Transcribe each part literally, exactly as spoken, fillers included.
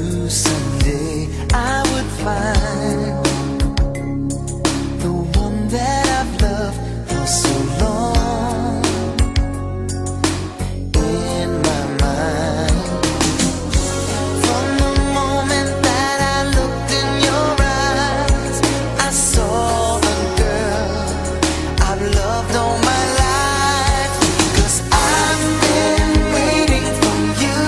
knew someday I would find the one that I've loved for so long in my mind. From the moment that I looked in your eyes, I saw the girl I've loved all my life. 'Cause I've been waiting for you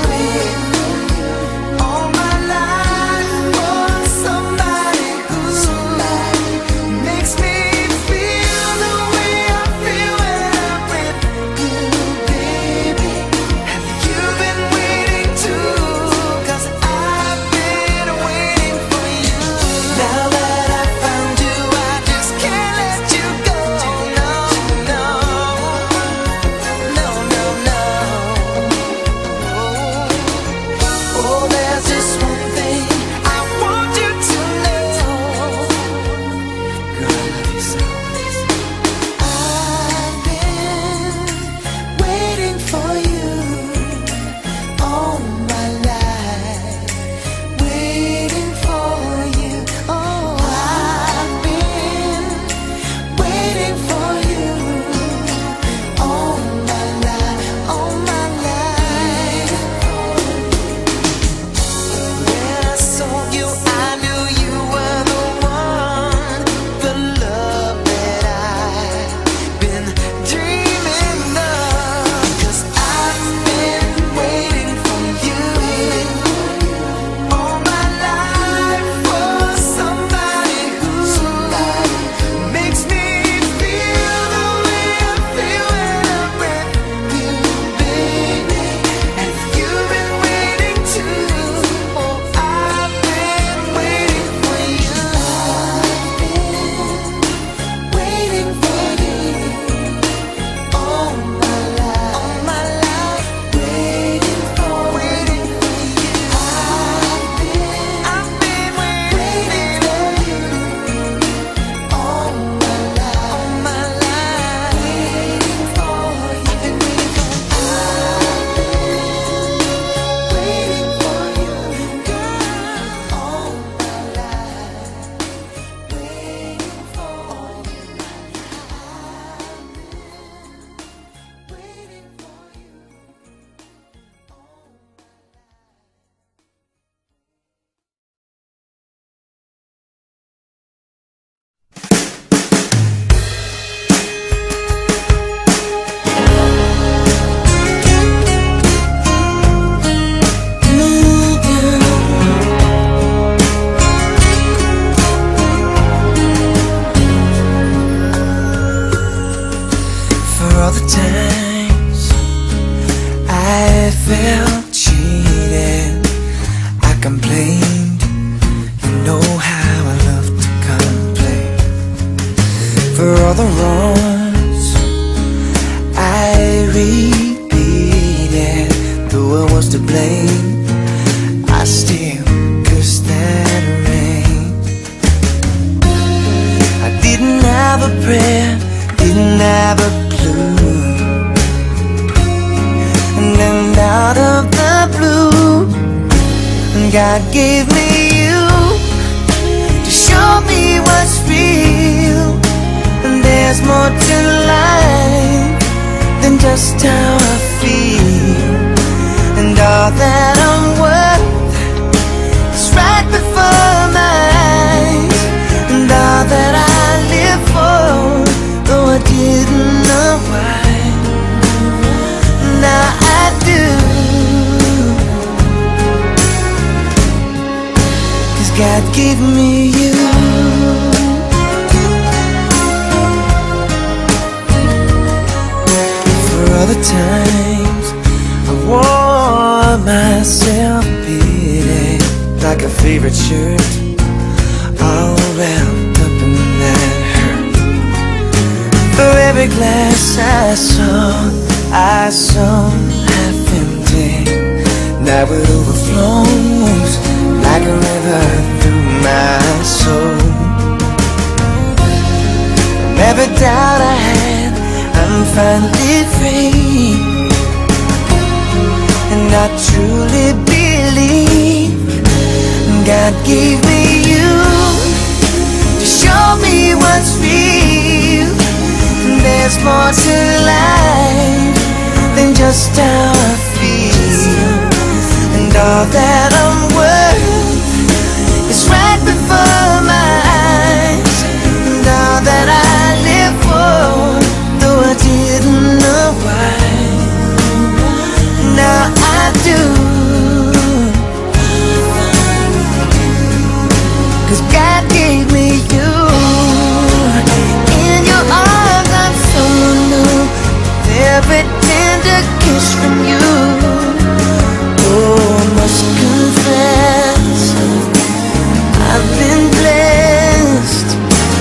all my life, for somebody who makes me feel the way I feel when I'm with you, baby. Have you been waiting too? 'Cause I've been waiting for you. Now that I found you, I just can't let you go. No, no, no, no, no. Oh, there's just one thing I want you to know. Girl, I love you so. I've been waiting for you all my life, waiting for you. Oh, I've been waiting for you all my life, all my life. When I saw you, I knew you were the one, the love that I've been dreaming of. 'Cause I've been waiting for you all my life, for somebody who makes me feel the way I feel when I'm with you, baby. And you've been waiting too. Oh, I've been waiting for you. Waiting for you all my life, all my life. Waiting for, waiting for you. I've been, I've been waiting for you all my life, all my life. Waiting for you. I've been waiting for, I've been waiting for you, girl, all my life. Waiting for you. I've been waiting for you. For all the times I felt cheated, I complained. You know how I love to complain. For all the wrongs I repeated, though I was to blame, I still cursed that rain. I didn't have a prayer, didn't have a clue, and then out of the blue, God gave me you to show me what's real. And there's more to life than just how I feel. And all that I'm worth is right before my eyes. And all that I live for, though I didn't know why, now I do. 'Cause God gave me you. For all the times I wore myself beating like a favorite shirt, all wrapped up in that hurt. For every glass I saw, I saw half empty. Now it overflows like a river through my soul. From every doubt I had, I'm finally free. And I truly believe God gave me you to show me what's real. There's more to life than just how I feel. And all that I'm worth is right before my eyes. And all that I live for, though I didn't know why, now I do. 'Cause God gave me you. In your arms I'm so new, every tender kiss from you. Oh, I must confess, I've been blessed.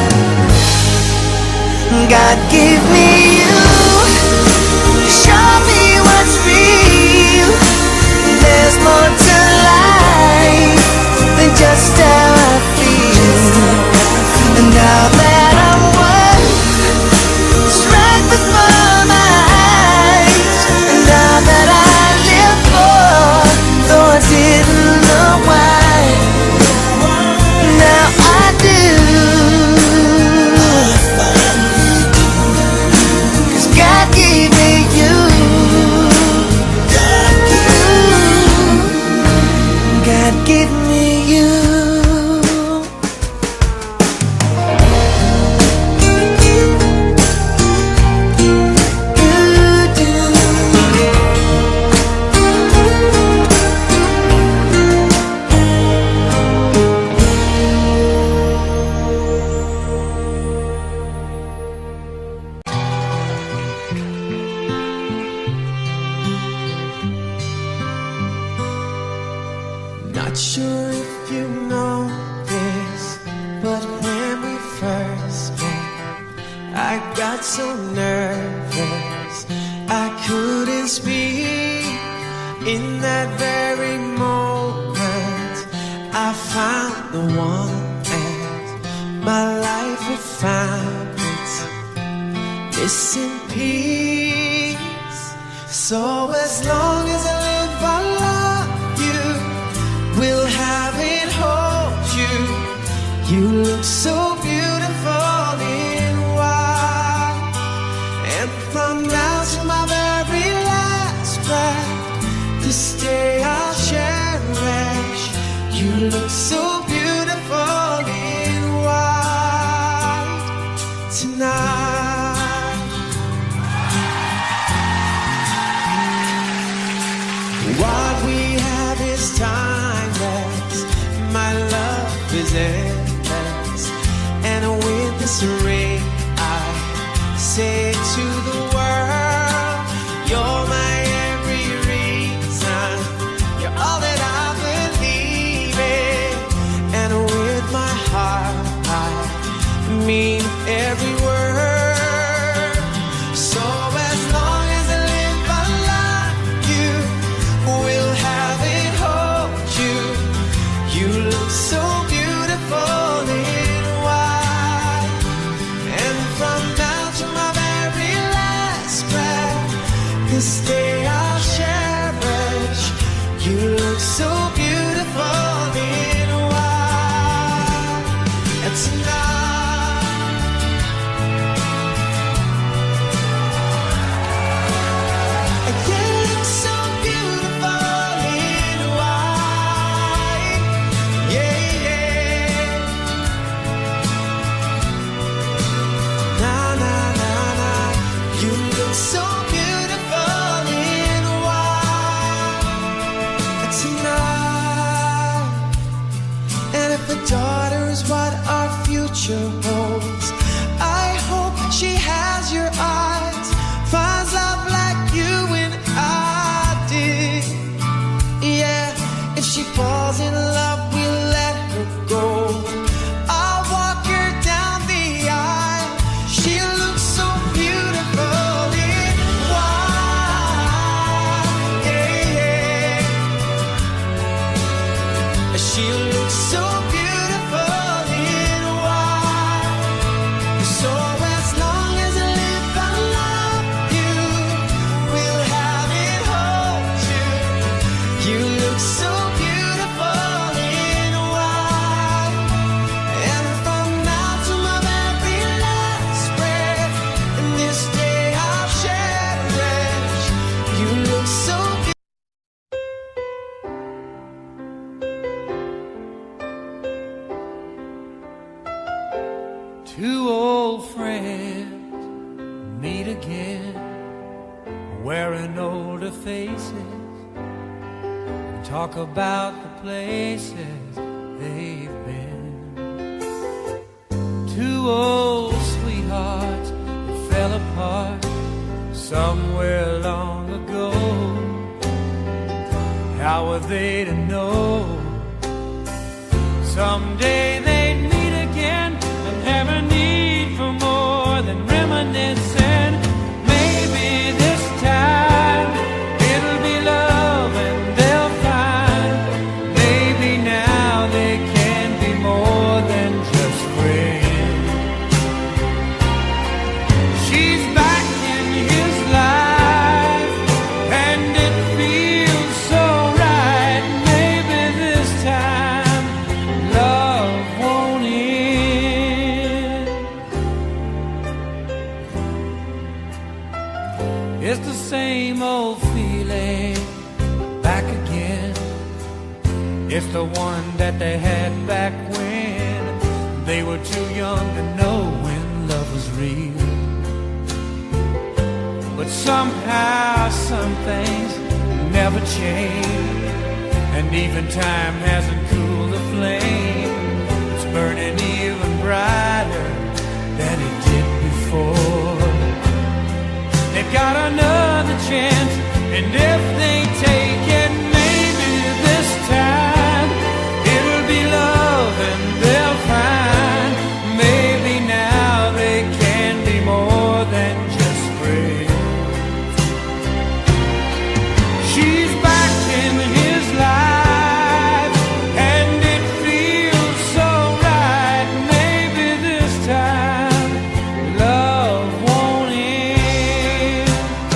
God gave me you to show me what's real. There's more to life than just how I feel. And now that I'm worth is right before my eyes. And now that I live for, though I didn't know why, now I do. 'Cause God gave me you. God gave me you. Not sure if you know this, but when we first met, I got so nervous I couldn't speak. In that very moment, I found the one, and my life had found its missing piece. So as long as I live, I love you, will have it, hold you. You look so beautiful in white. And from now to my very last breath, this day I'll cherish. You look so beautiful in white tonight. What we have is timeless, my love is endless. And with this ring I say to the world, you're my every reason, you're all that I believe in. And with my heart I mean every word. So as long as I live, I love you, will have it, hold you. You look so beautiful in white. And from now to my very last breath, this day I'll cherish. You look so beautiful in white. And tonight, you look so beautiful in white. Yeah, yeah. Na na na na. You look so beautiful in white tonight. And if a daughter is what our future holds, I hope she has your eyes, finds love like you and I did. Yeah, if she falls in love, we'll let her go. I'll walk her down the aisle. She looks so beautiful in white. Yeah, yeah. She looks so beautiful in white. So as long as I live, I love you, will have it, hold you. You look so beautiful in white. Two old friends meet again, wearing older faces, and talk about the places they've been. Two old sweethearts that fell apart somewhere long ago. How were they to know someday they'd meet again and have a need for more than reminiscing? Maybe this time it'll be love and they'll find maybe now they can be more than just friends. She's back in his life and it feels so right. Maybe this time love won't end. It's the same old feeling back again. It's the one that they had back when they were too young to know when love was real. But somehow some things never change, and even time hasn't cooled the flame. It's burning even brighter than it did before. They've got another chance, and if they take it, maybe this time it'll be love and they'll find maybe now they can be more than just friends. She's back in his life and it feels so right. Maybe this time love won't end.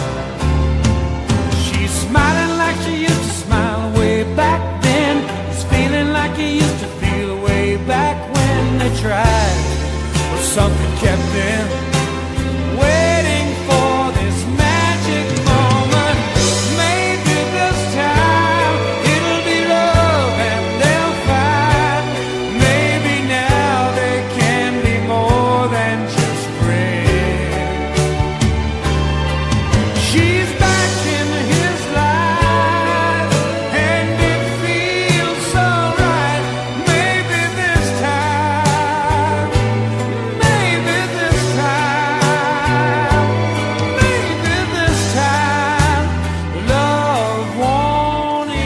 She's smiling like she used to smile way back then. He's feeling like he used to feel way back when they tried, but something kept them waiting for this magic moment. Maybe this time it'll be love and they'll find maybe now they can be more than just friends. She's back in his life and it feels so right. Maybe this time, maybe this time, maybe this time love won't end.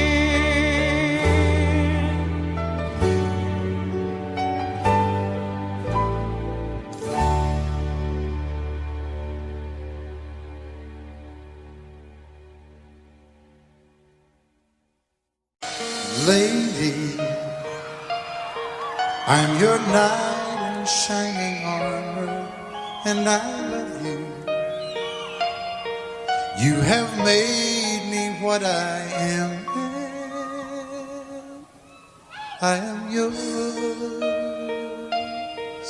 Lady, I'm your knight in shining armor, and I love you. You have made me what I am. I am yours.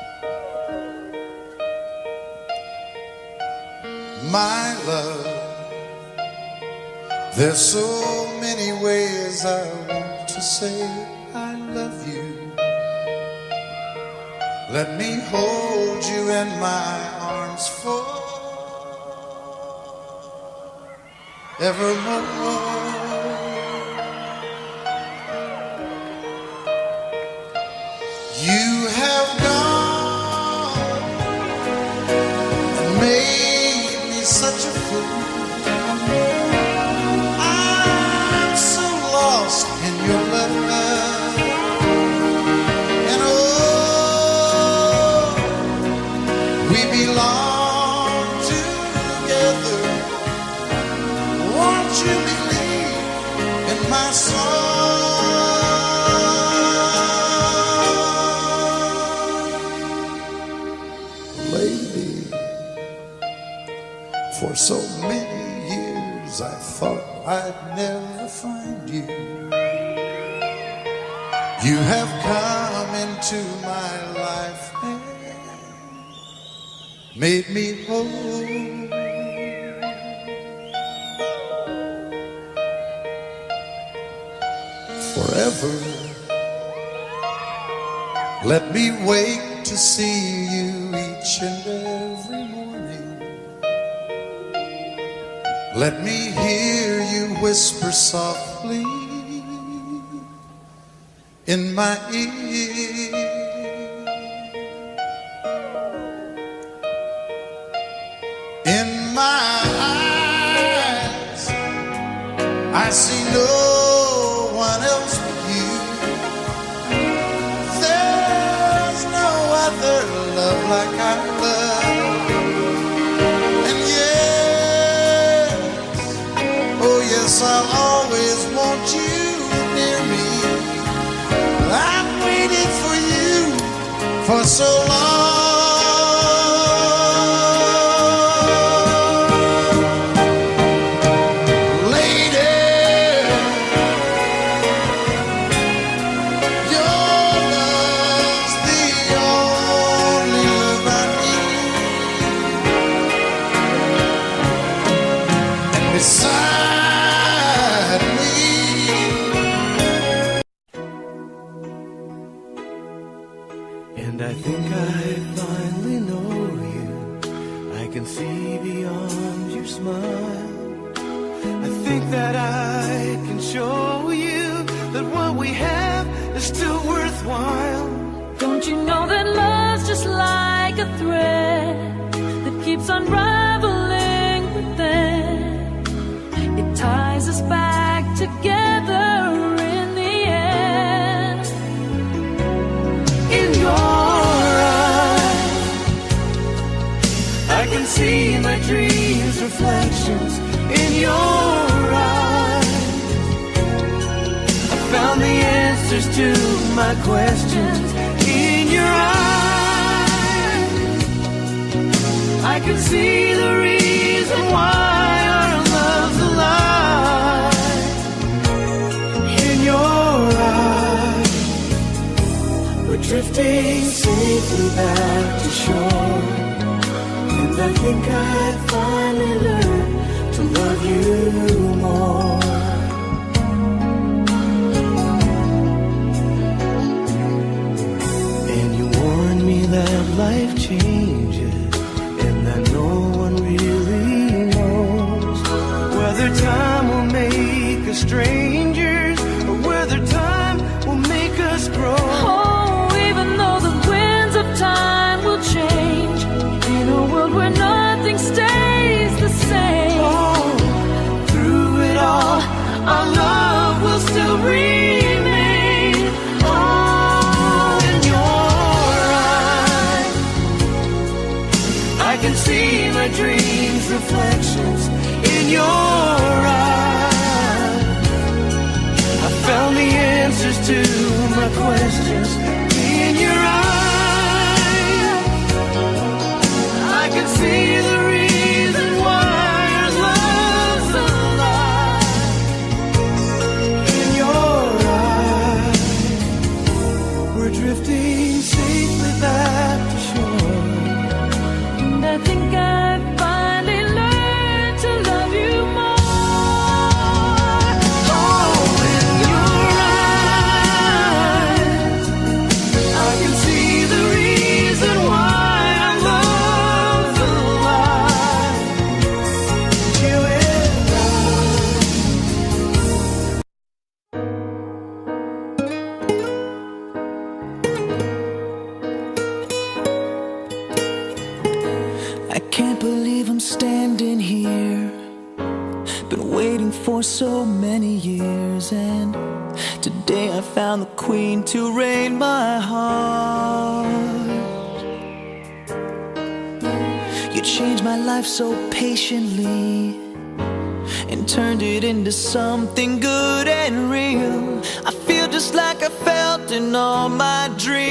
My love, there's so many ways I want to say I love you. Let me hold you in my arms forevermore. You have gone and made me such a fool. I'm so lost in your love, and oh, we belong together. Won't you believe in my song? Lady, for so many years I thought I'd never find you. You have come into my life and made me whole. Forever, let me wake to see you each and every morning. Let me hear you whisper softly in my ear. In my eyes, I see no one else but you. There's no other love like our love. And yes, oh yes, I'll always want you near me. I've waited for you for so long. Beside me, and I think I finally know you. I can see beyond your smile. I think that I can show you that what we have is still worthwhile. Don't you know that love's just like a thread that keeps unraveling within? It ties us back together in the end. In your eyes, I can see my dreams' reflections. In your eyes, I found the answers to my questions. In your eyes, I can see the reason why our love's alive. In your eyes, we're drifting safely back to shore. And I think I finally learned to love you more. And you warned me that life changes, and that no one really knows whether time will make us strangers or whether time will make us grow. Oh, even though the winds of time will change, in a world where nothing stays the same. Oh, through it all, our love will still remain. Oh, in your eyes, I can see my dreams' reflections. In your eyes, I found the answers to my questions. In your eyes, I can see the reason why our love's alive. In your eyes, we're drifting safely back to shore. And I think I finally learned to love you more. Oh, in your eyes, I can see the reason why our love's alive. You and I can't believe I'm standing here. Been waiting for so many years, and today I found the queen to reign my heart. You changed my life so patiently and turned it into something good and real. I feel just like I felt in all my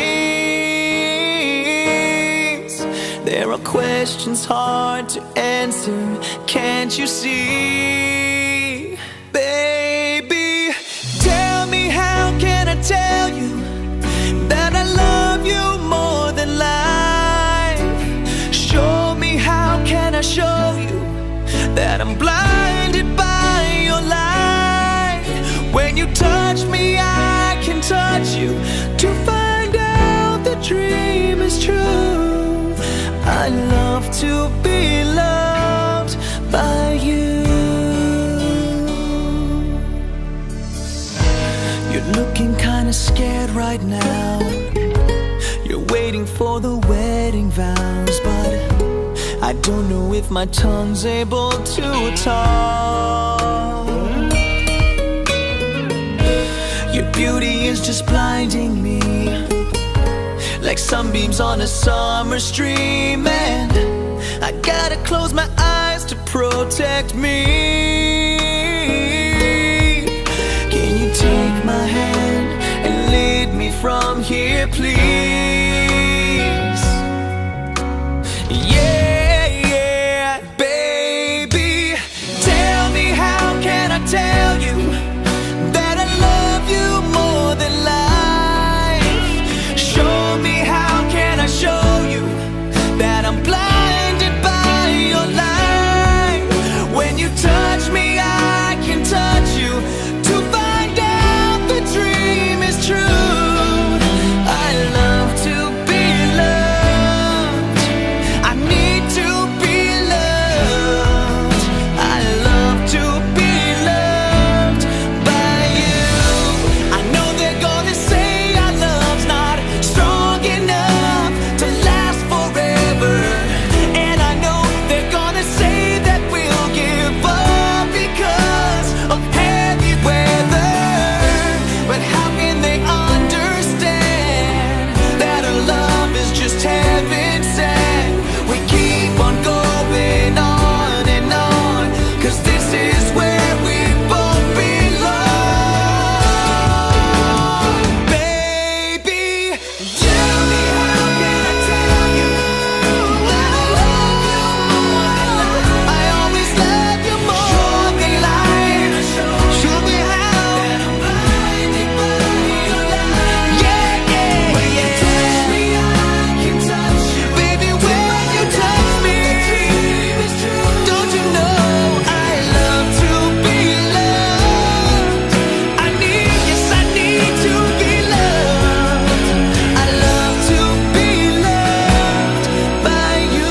dreams. There are questions hard to answer, can't you see? Baby, tell me, how can I tell you that I love you more than life? Show me, how can I show you that I'm blinded by your light? When you touch me, I can touch you to find out the dream is true. I love to be loved by you. You're looking kinda scared right now. You're waiting for the wedding vows, but I don't know if my tongue's able to talk. Your beauty is just blinding me, like sunbeams on a summer stream, and I gotta close my eyes to protect me. Can you take my hand and lead me from here, please? Yeah, yeah, baby, tell me, how can I tell you that I love you more than life? Show me, how can I show you that I'm blinded by your light? When you touch me, I can touch you to find out the dream is true. I love to be loved. I need to be loved. I love to be loved by you. I know they're gonna say our love's not strong enough to last forever, and I know they're gonna say that we'll give up because of heavy weather. But how can they understand that our love is just heaven sent? We keep on going on and on, 'cause this is where we both belong. Baby, tell me, how can I tell you that I love you more than life? I always love you more than life. Show me how that I'm blinded by your light. Yeah, yeah, when you touch me, I can touch you. Baby, when you touch me, don't you know I love to be loved? I need, yes, I need to be loved. I love to be loved by you.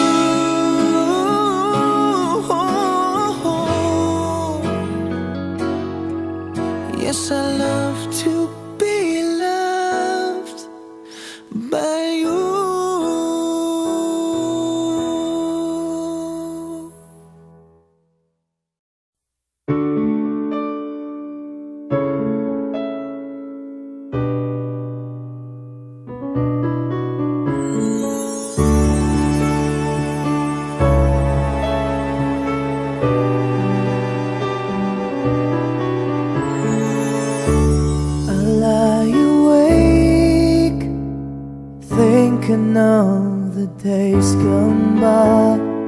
Yes, I love to be loved by you. I lie awake, thinking of the days gone by,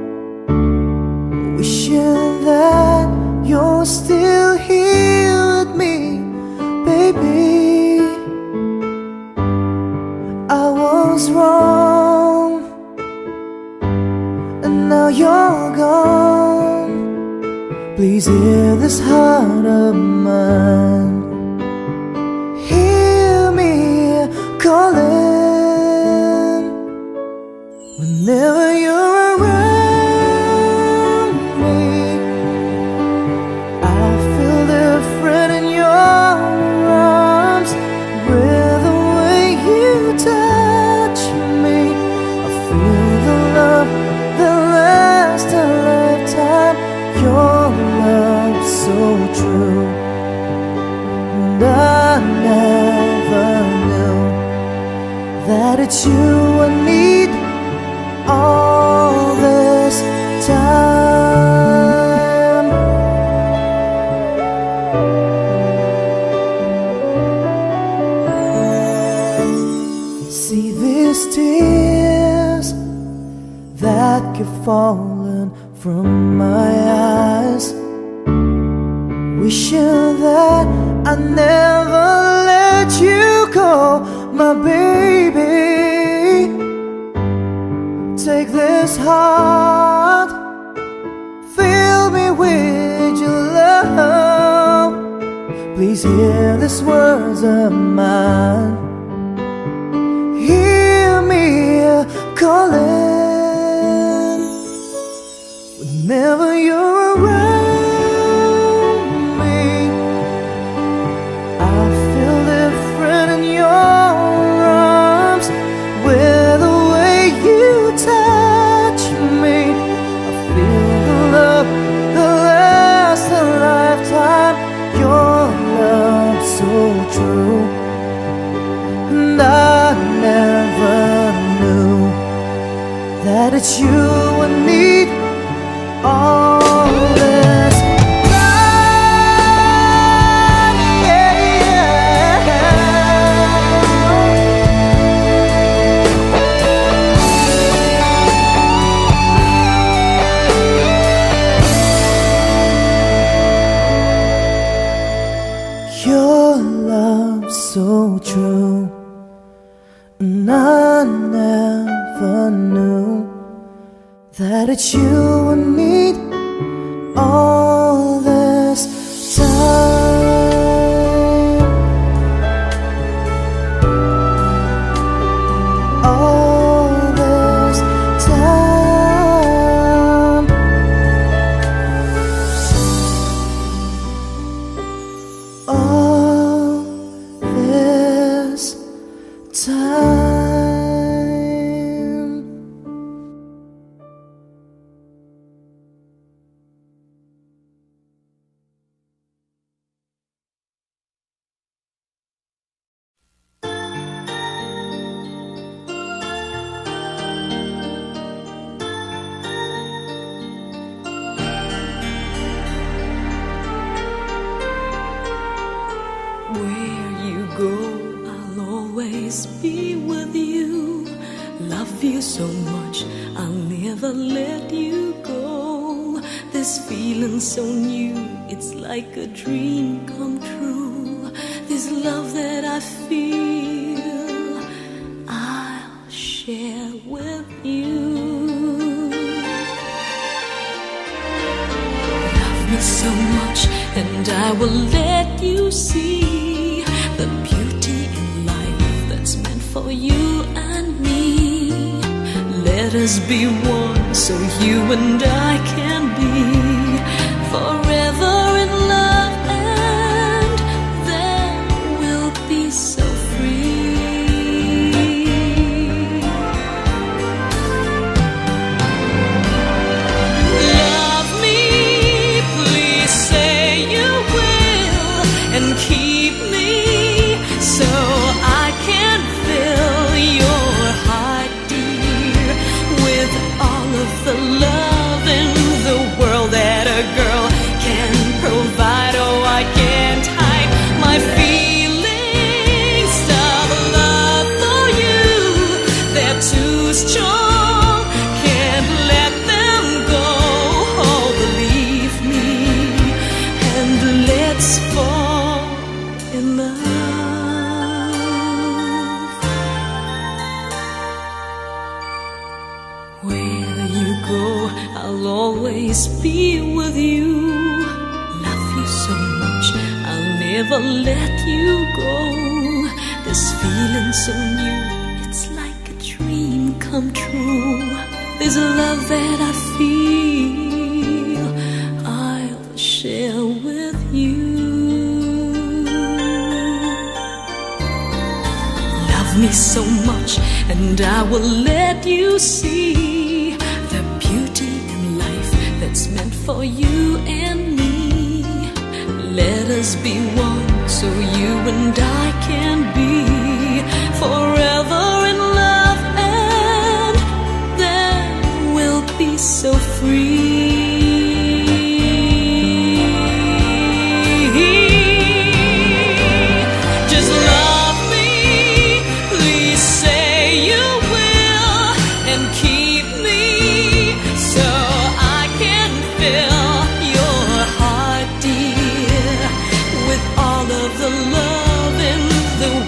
wishing that you're still here with me, baby. I was wrong, and now you're gone. Please hear this heart of mine. Hear me calling whenever you're around me. I feel different in your arms, with the way you touch me. I feel the love that lasts a lifetime. Your love so true, and I never knew that it's you I need all this time. See these tears that keep falling from my eyes, wishing that I never let you go, my baby. Take this heart, fill me with your love. Please hear these words of mine. Hear me calling that it's you I need. All this time, yeah, yeah. Your love so true, and I never knew that it's you I need all this time. All this time. All this time. Where you go, I'll always be with you. Love you so much, I'll never let you go. This feeling so new, it's like a dream come true. This love that I feel, I'll share with you. Love me so much, and I will let you see the beauty in life that's meant for you and me. Let us be one so you and I can be forever in love, and then we'll be so free. Love me, please say you will, and keep me so I can fill your heart, dear, with all of the love in the world that a girl can provide. Oh, I can't hide my feelings of love for you. They're too strong, can't let them go. Oh, believe me, and let's fall in love. Where you go, I'll always be with you. Love you so much, I'll never let you go. This feeling so new, it's like a dream come true. This love that I feel, I'll share with you. Love me so much, and I will let you see the beauty in life that's meant for you and me. Let us be one so you and I can be forever in love, and then we'll be so free. Just love me, please say you will, and keep me so I can fill your heart, dear, with all of the love in the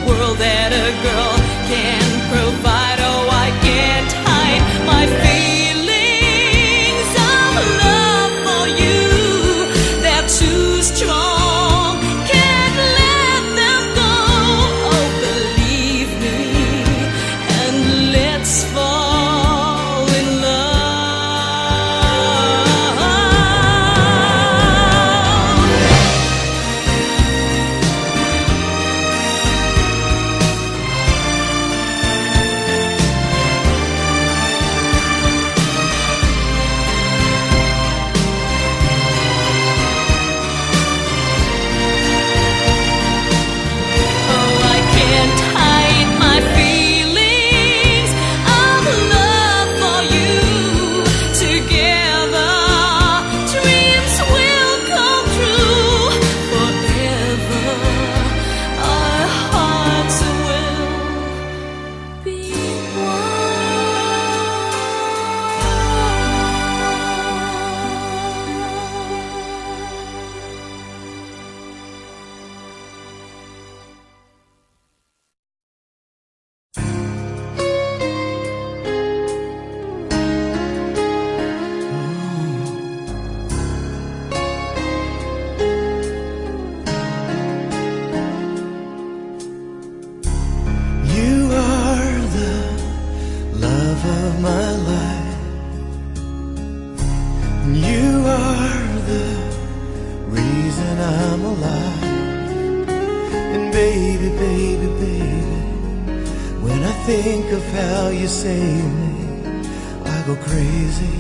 think of how you save me, I go crazy.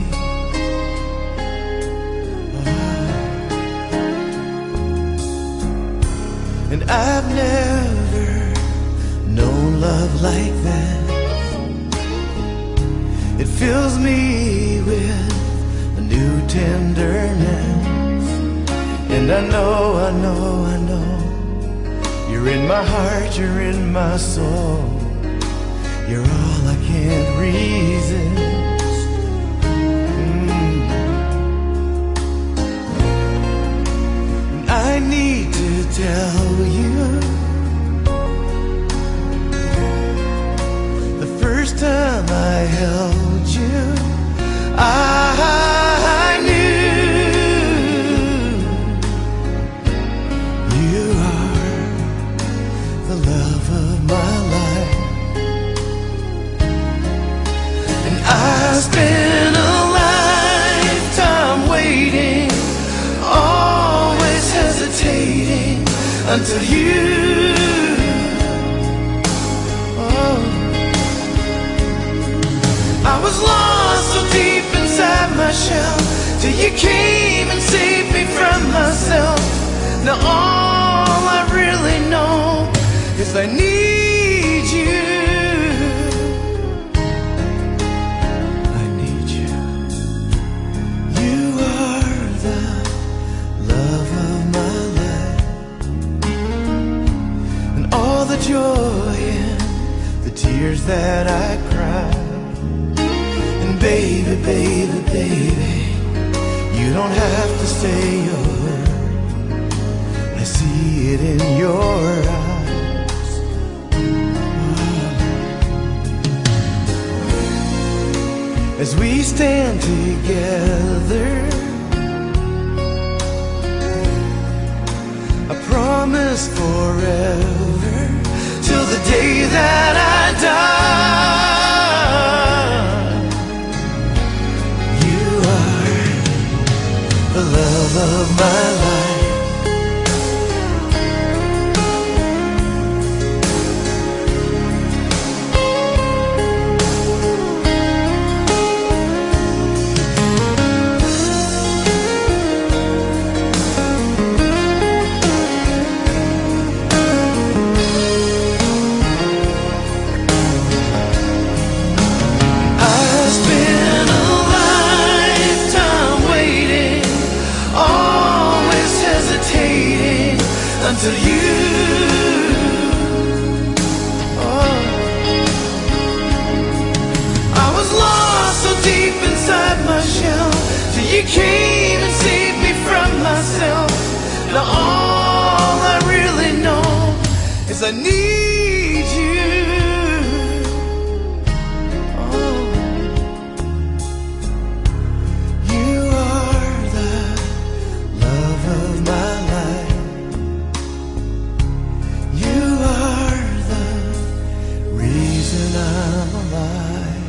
And I've never known love like that. It fills me with a new tenderness. And I know, I know, I know, you're in my heart, you're in my soul. You're all I can't resist. Mm. And I need to tell you, the first time I held you, I knew you are the love of my life. And I spent a lifetime waiting, always hesitating, until you, oh, I was lost so deep inside my shell, till you came and saved me from myself. Now all I really know is I need you. I need you. You are the love of my life. All the joy and the tears that I cried. And baby, baby, baby, you don't have to say a word, I see it in your eyes. As we stand together, I promise forever, till the day that I die. You are the love of my life. Until you, oh, I was lost so deep inside my shell, till you came and saved me from myself. Now all I really know is I need you. Oh, you are the love of my life. I'm alive.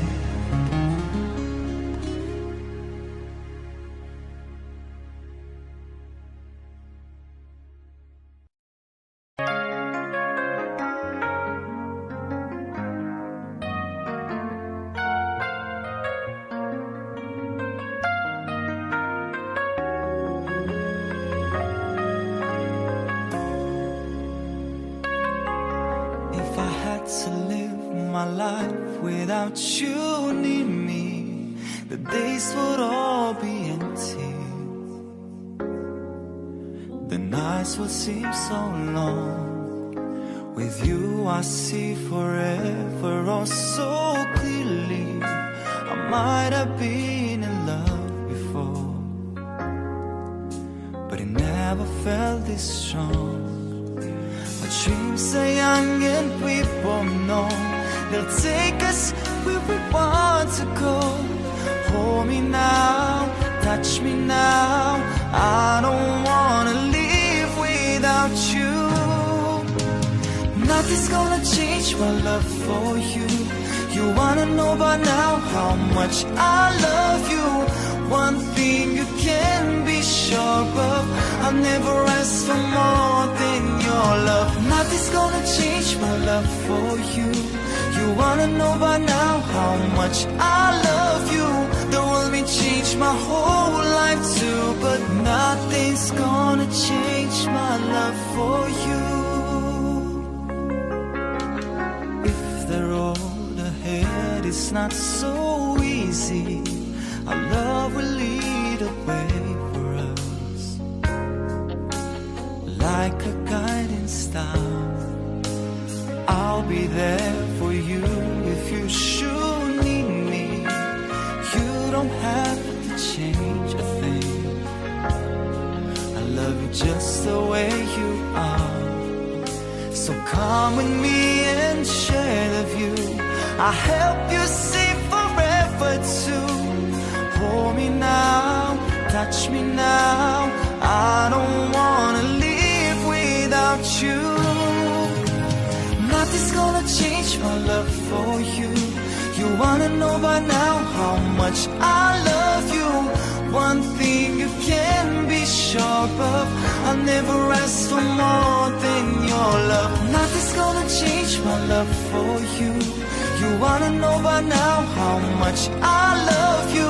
If I had to live my life without you near me, the days would all be empty. The nights would seem so long. With you I see forever oh so clearly. I might have been in love before, but it never felt this strong. My dreams are young and we both know they'll take us where we want to go. Hold me now, touch me now, I don't wanna live without you. Nothing's gonna change my love for you. You wanna know by now how much I love you. One thing you can be sure of, I'll never ask for more than your love. Nothing's gonna change my love for you. You wanna know by now how much I love you. The world may change my whole life too, but nothing's gonna change my love for you. If the road ahead is not so easy, our love will lead a way for us, like a guiding star. I'll be there for you if you should need me. You don't have to change a thing. I love you just the way you are. So come with me and share the view. I'll help you see forever too. Hold me now, touch me now. I don't wanna live without you. Nothing's gonna change my love for you. You wanna know by now how much I love you. One thing you can be sure of, I'll never ask for more than your love. Nothing's gonna change my love for you. You wanna know by now how much I love you.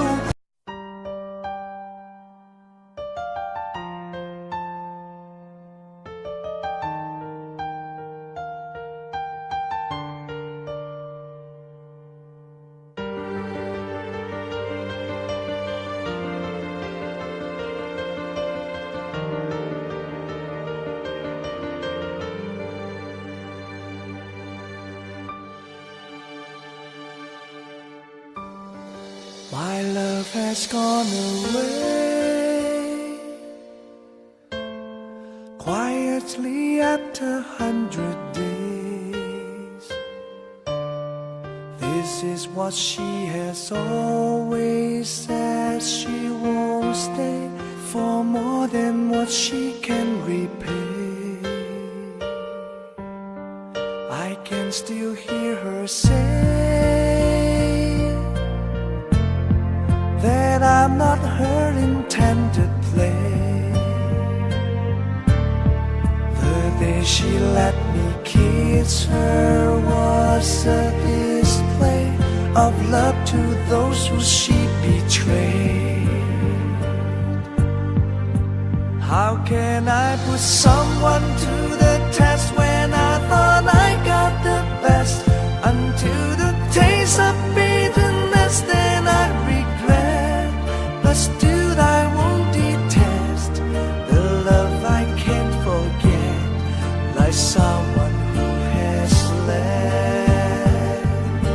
My love has gone away quietly after a hundred days. This is what she has always said. She won't stay for more than what she can repay. I can still hear her say that I'm not her intended play. The day she let me kiss her was a display of love to those who she betrayed. How can I put someone to the test when I thought I got the best? Until the taste of bitterness, then I regret. But still I won't detest the love I can't forget, like someone who has left.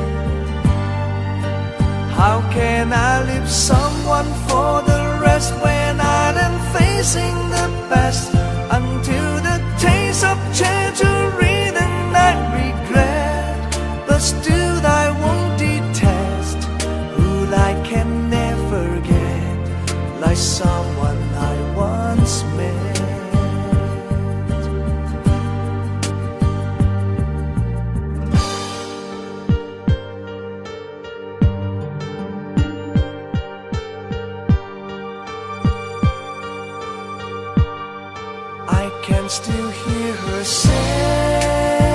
How can I leave someone for the rest when I am facing the best? Until the taste of treasury, then I regret. But still I won't detest who I can never get, like someone I once met. I can still hear her say,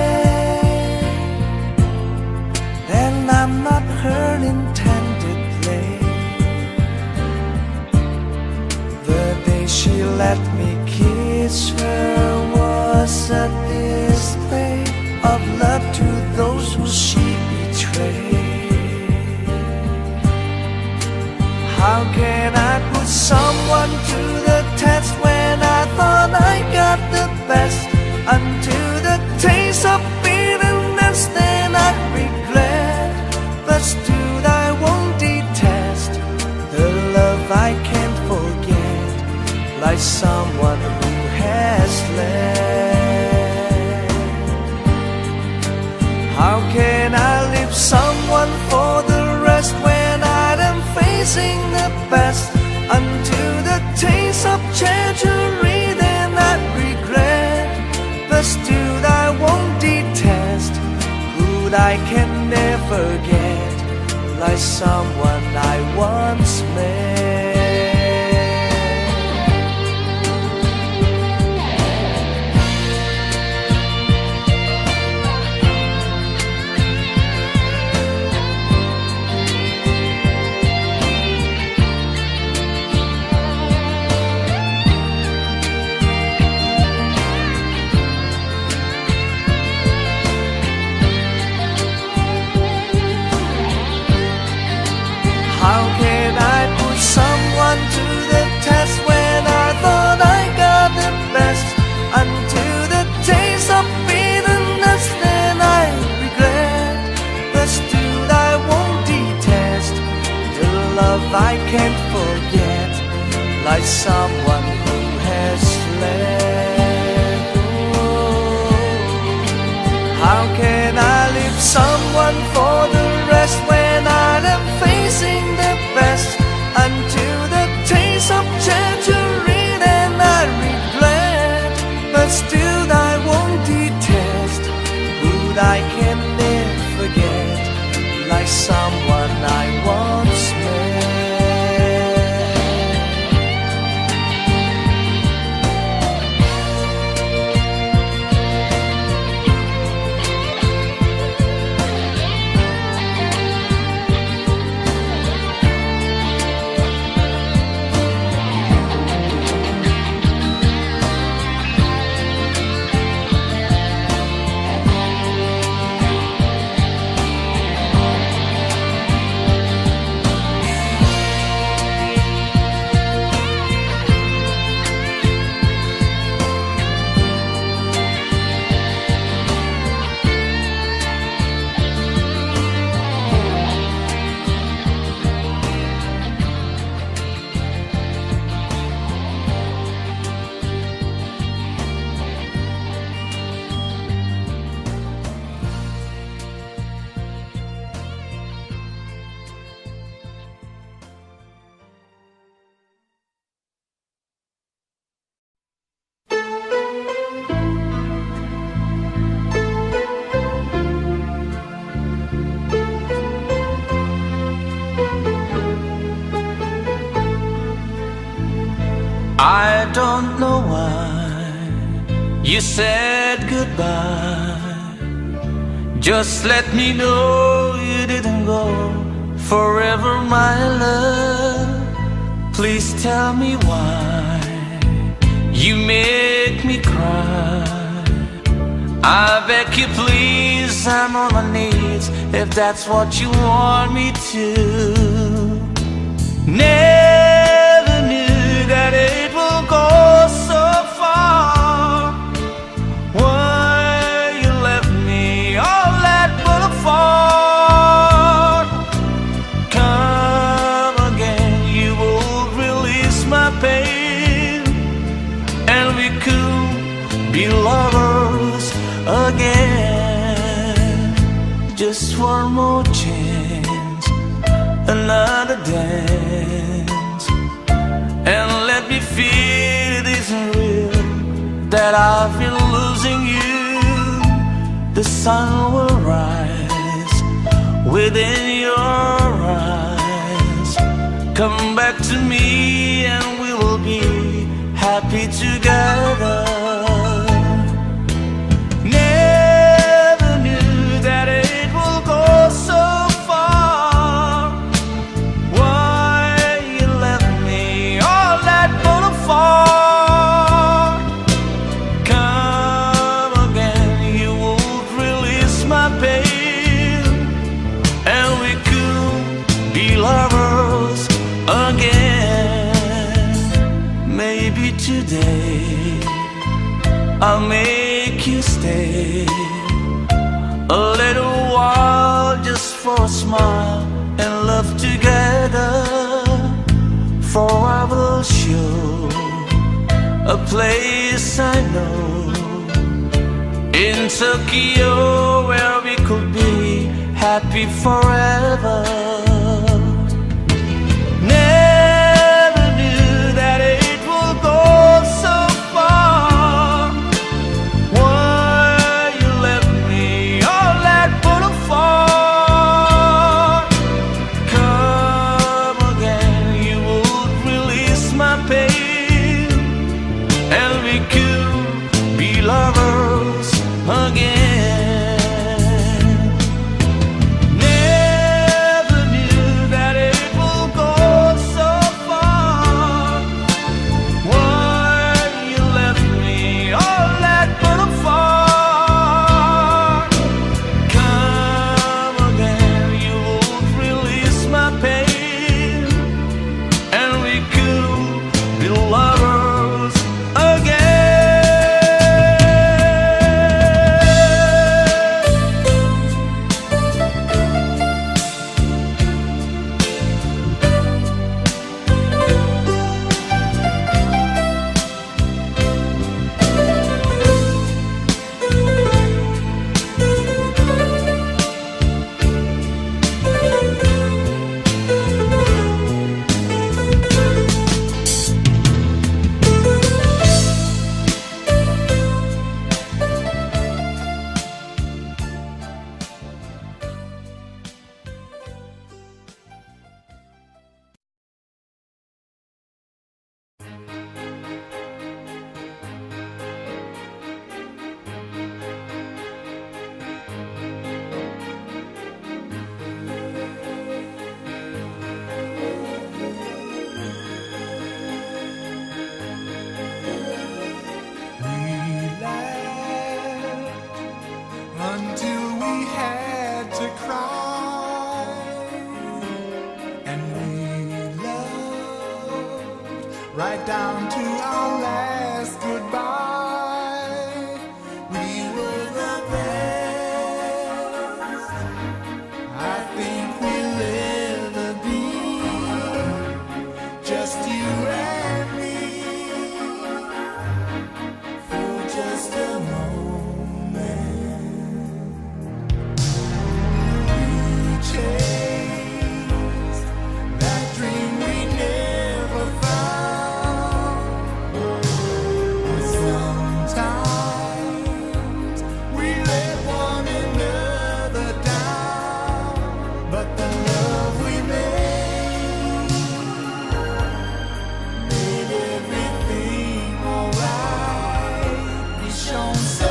and I'm not her intended play. The day she let me kiss her was a display of love to those who she betrayed. How can I put someone to the test when I thought I got the best? Until the taste of bitterness, then I regret. But still I won't detest the love I can't forget, like someone who has left. How can I leave someone for the rest when I am facing the best? Until the taste of treasury, then I regret. But still I won't detest who I can never get, like someone I once met. can't forget, like someone who has let go. How can I leave someone for the rest when I am facing the best? Until the taste of tangerine and I regret, but still I won't detest. Would I can never forget, like someone I once met. I don't know why you said goodbye. Just let me know you didn't go forever, my love. Please tell me why you make me cry. I beg you please, I'm on my knees if that's what you want me to. Never knew that it will go so far. Why you left me all that but a fall. Come again, you will release my pain, and we could be lovers again. Just one more chance, another dance, and let me feel it isn't real, that I've been losing you. The sun will rise within your eyes. Come back to me and we will be happy together. Never knew that it will go so far. Why you left me all that but a fall. Come again, you would release my pain, and we could be lovers again. Maybe today I'll make you stay a little while, just for a smile and love together. For I will show a place I know in Tokyo where we could be happy forever. Never knew that it will go so far. Why you left me all that but a fall. Come again, you would release my pain, and we could be lovers again. Never right down to our last goodbye. We were the best. I think we'll ever be, just you and me, for just a moment. We chased that dream we never found. Sometimes we let one another down, but the love we made made everything alright. We shone so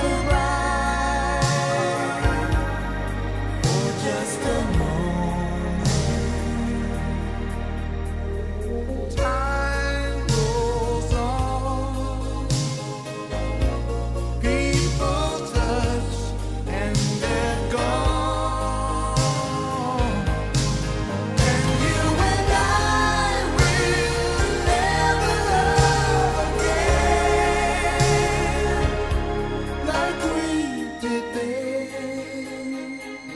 bright for just a moment. Time goes on, people touch and they're gone, and you and I will never love again like we did then.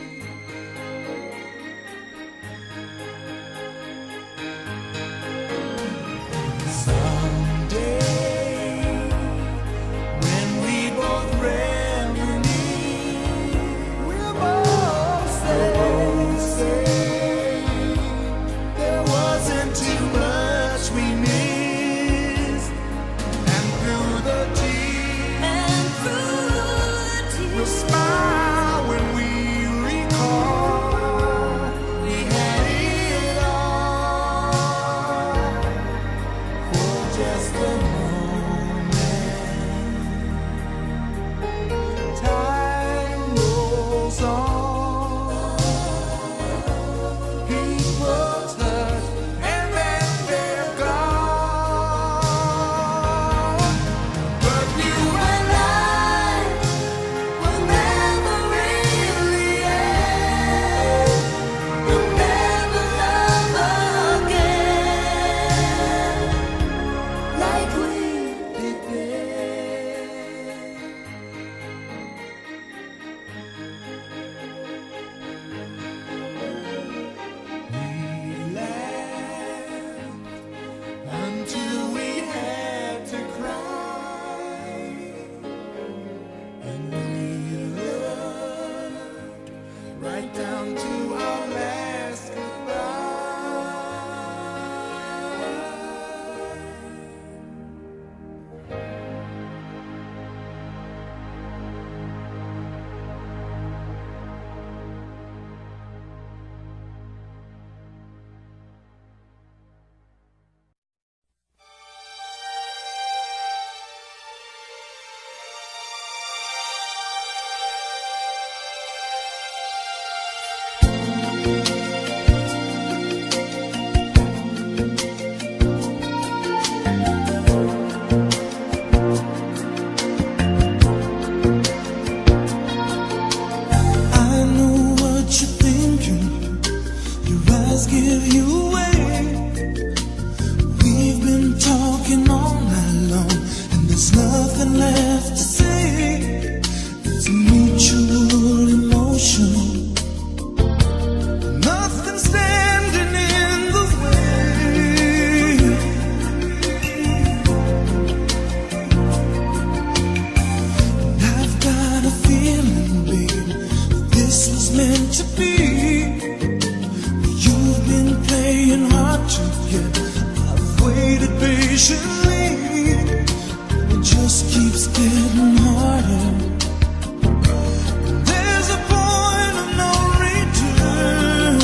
Someday, when we both reminisce, we'll both say there wasn't too much we missed, and through the tears, we'll smile when we recall we had it all for just a moment. Time rolls on, people touch and then they're gone, but you and I will never really end. We'll never love again like we did then. We laughed until we had to cry, and we loved right down to our last I know what you're thinking. Your eyes give you away. We've been talking all night long, and there's nothing left to say. It's a mutual emotion. Nothing standing in the way. And I've got a feeling, babe, this was meant to be. You've been playing hard to get. I've waited patiently. It just keeps getting harder. There's a point of no return.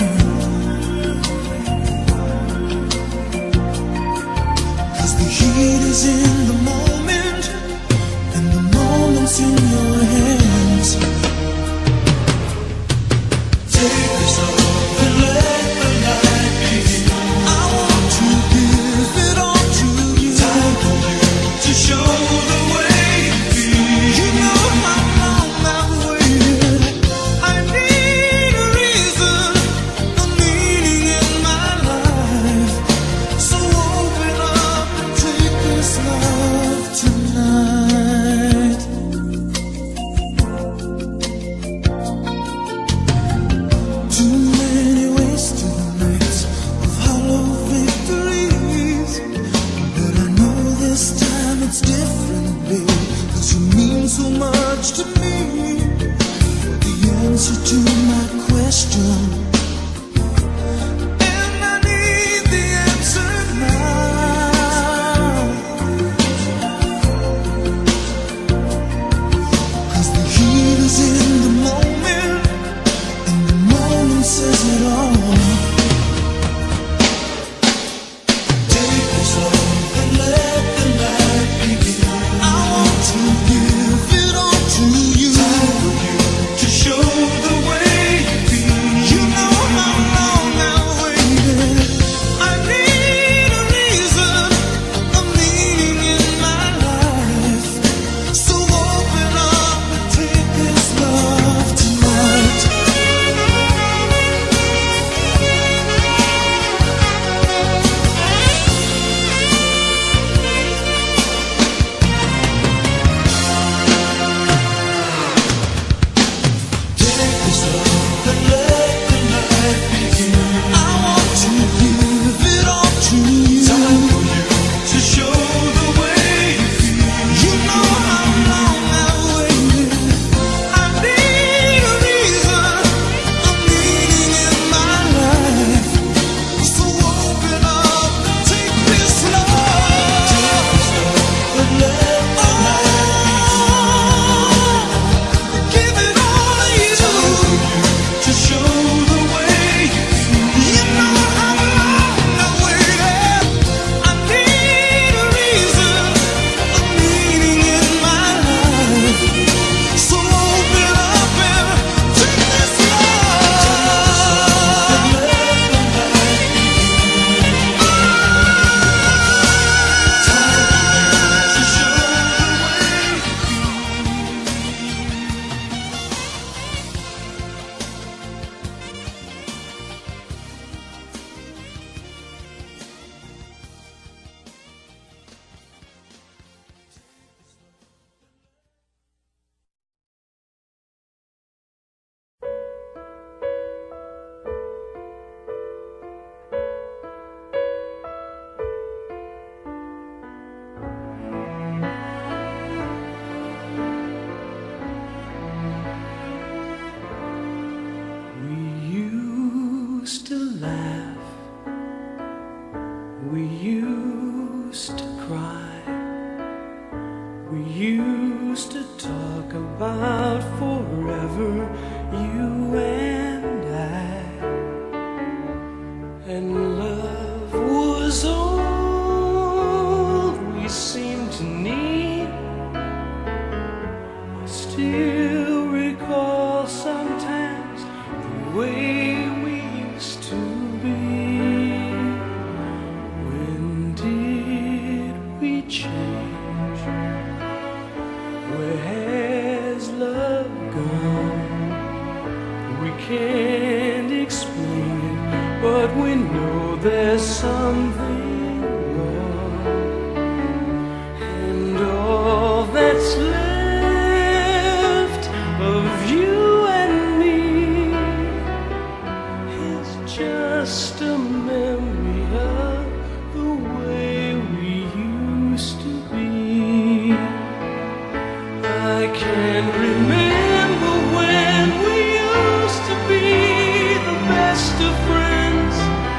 'Cause the heat is in the moment, and the moment's in your hands. Take this off and let the light begin. I want to give it all to to my question, and I need the answer now. 'Cause the heat is in the moment, and the moment says it all. Take this love and let the night begin. I want to give it all to you. Time for you to show the way you feel. You know how long I've waited. I need a reason, a meaning in my life. So open up and take this love tonight. Take this love and let the night begin. I want to give it all to you. Time for you to show the way you feel. You know how long I've waited. I need a reason, a meaning in my life. So open up and take this love. Take this love and let the night begin. Give it all to you. Time for you to show the way you feel. You know how long I've waited. I need a reason, a meaning in my life. So open up and take this love. And let the night begin. Time for you to show the way. We used to laugh, we used to cry, we used to talk about forever, you and I. And love was all we seemed to need. I still recall sometimes the way we used to be. When did we change? Where has love gone? We can't explain it, but we know there's something wrong. And all that's left of you and me is just a memory of the way we used to be. I can remember when we used to be the best of friends.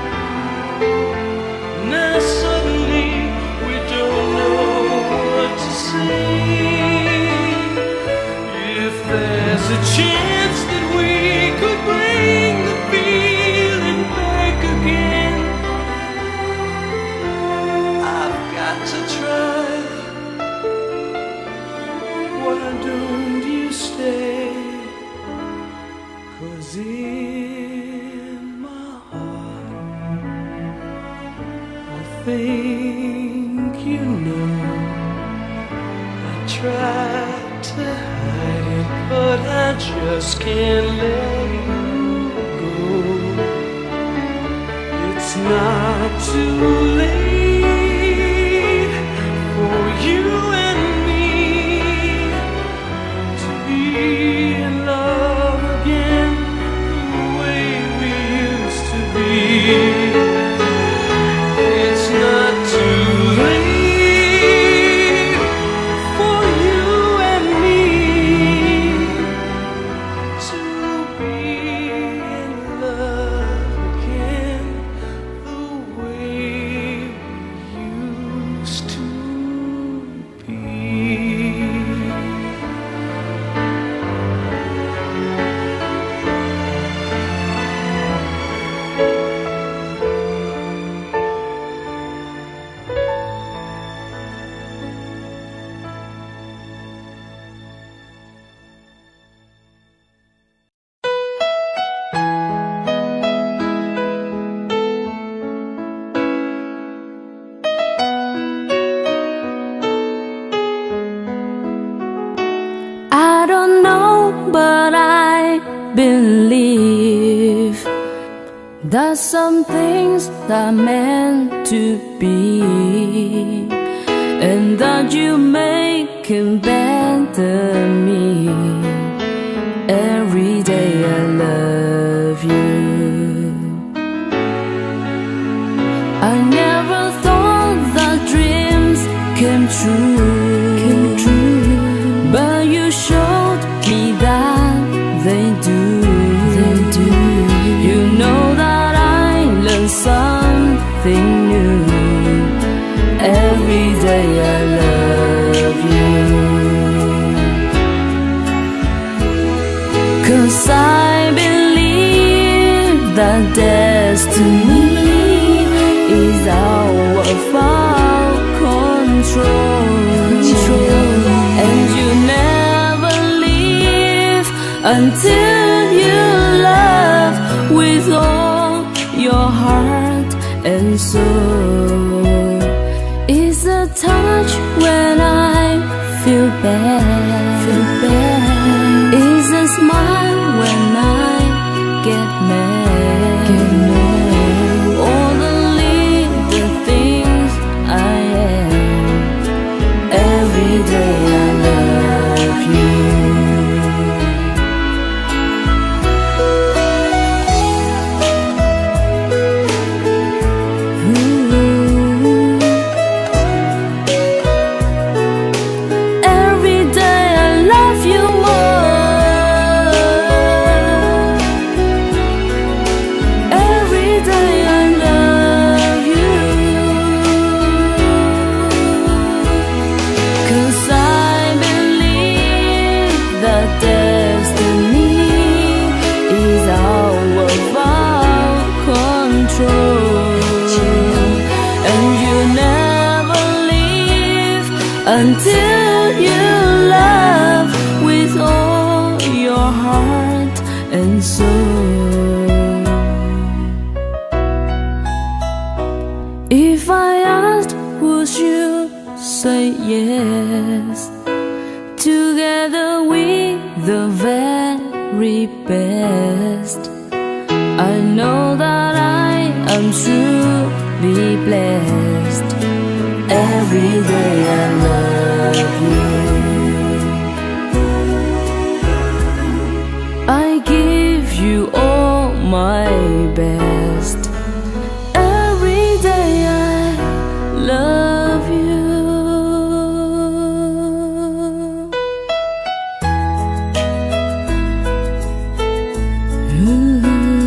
Now suddenly we don't know what to say. If there's a chance that we could bring the feeling back again, I've got to try. Why don't you stay? 'Cause in my heart I think you know I tried to hide it, but I just can't let you go. It's not too late for you and me to be in love again the way we used to be. It's not too late for you and me to be believe that some things are meant to be, and that you make it better me. Every day I love you. I never thought that dreams came true, came true. But you showed me that they do, they do. You know that I learn something new. Every day I love you. 'Cause I believe that destiny is out of our control, control. And you never leave until you love with all your heart and soul. It's a touch when I feel bad, feel bad. It's a smile when I get mad, get mad. All the little things I am. Every day I love you. Until you love with all your heart and soul. If I asked, would you say yes? Together we're the very best. I know that I am truly blessed. Every day I love you. I give you all my best. Every day I love you. Ooh.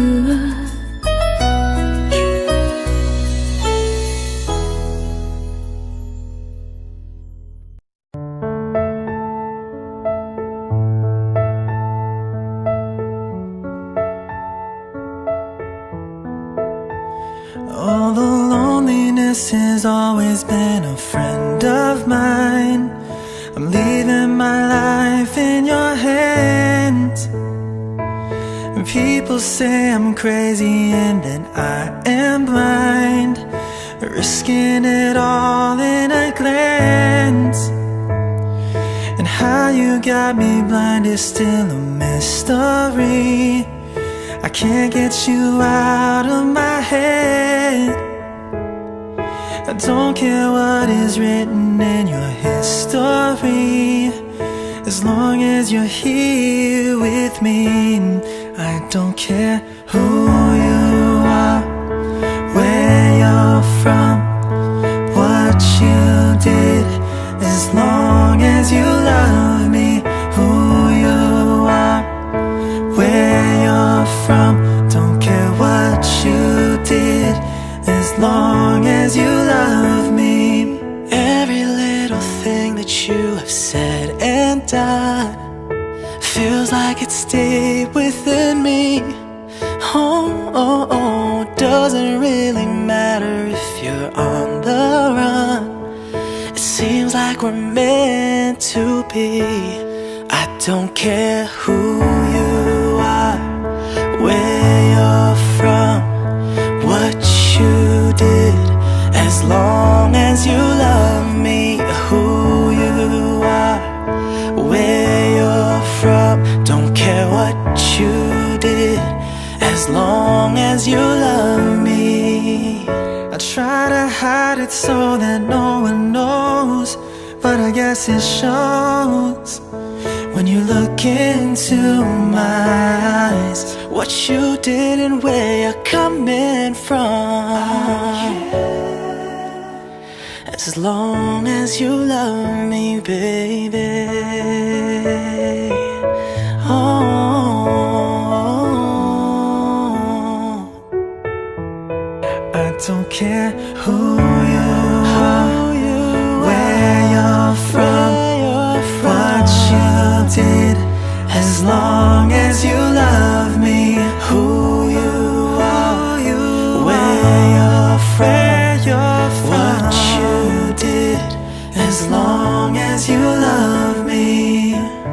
All the loneliness has always been a friend of mine. I'm leaving my life in your hands. And people say I'm crazy and that I am blind, risking it all in a glance. And how you got me blind is still a mystery. I can't get you out of my head. I don't care what is written in your history, as long as you're here with me. I don't care who you are, where you're from, what you did, as long as you love me. Who you are, where you're from, don't care what you did, as long as you love me. Every little thing that you have said and done feels like it stayed within me. Oh, oh, oh, doesn't really matter if you're on the run. It seems like we're meant to be. I don't care who you are, where you're from, what you did, as long as you love me. Who you are, where you're from, don't care what you did, as long as you love me. I try to hide it so that no one knows, but I guess it shows when you look into my eyes. What you did and where you're coming from. As long as you love me, baby. Oh, I don't care who you are, where you're from, what you did, as long as you love me. Who you are, where you're from, what you did, as long as you love me.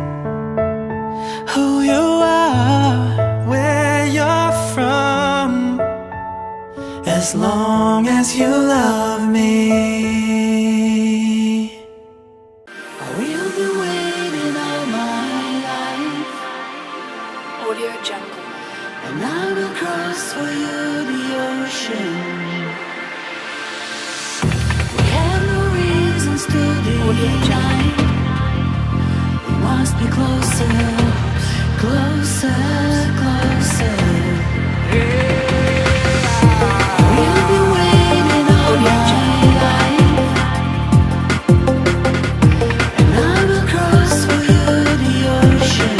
Who you are, where you're from, as long as you love me. We'll be waiting all my life. Audio Jungle. And I will cross for you the ocean. We have no reasons to deny. We must be closer, closer, closer. We'll be waiting all my life. And I will cross for you the ocean.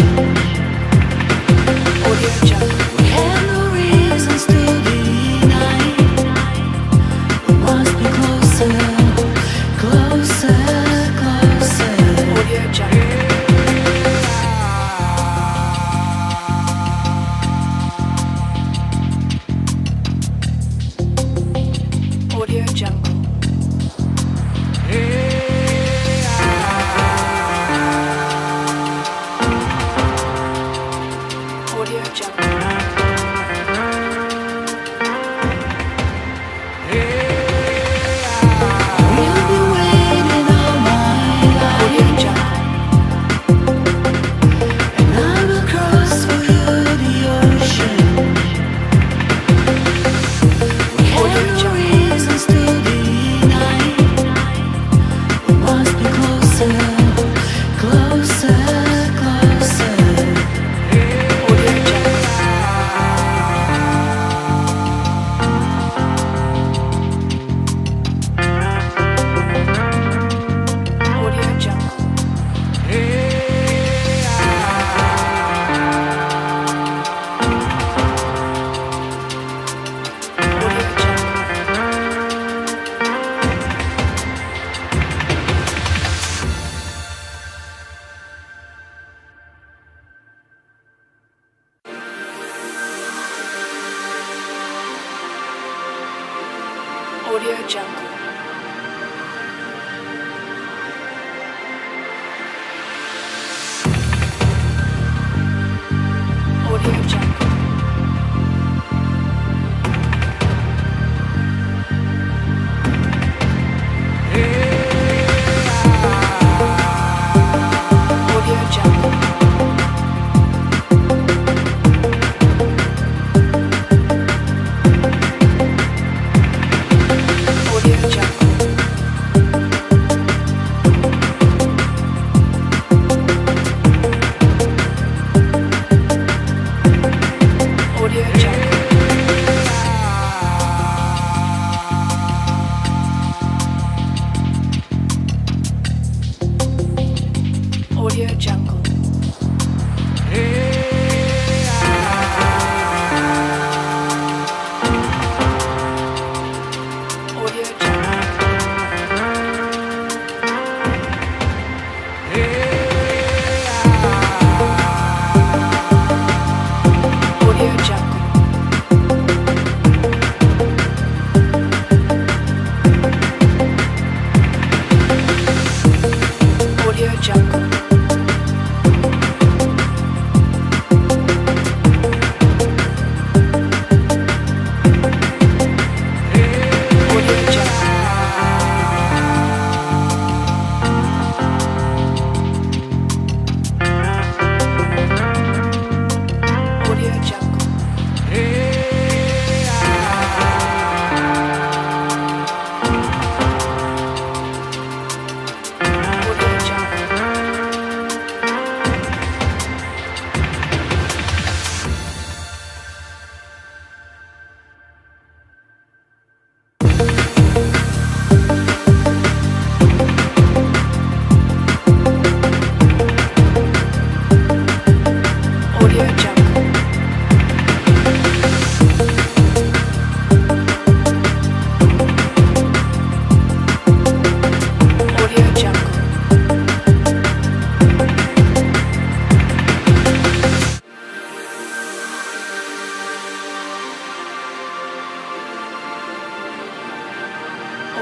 Audio Jungle. We have no reasons to deny. We must be closer, closer, closer. Audio Jungle. Audio Jungle. Audio Jungle. We'll be waiting all my Audio life. Jungle. And I will cross for you the ocean. We have no reasons to deny. We must be closer, closer, closer. Audio Jungle. Audio Jungle. Audio Jungle. Audio Jungle. Audio Jungle. Audio Jungle. Audio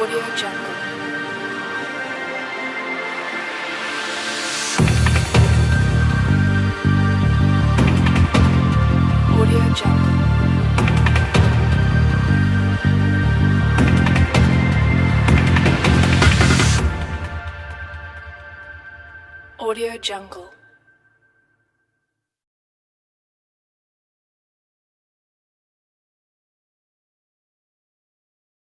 Audio Jungle. Audio Jungle. Audio Jungle.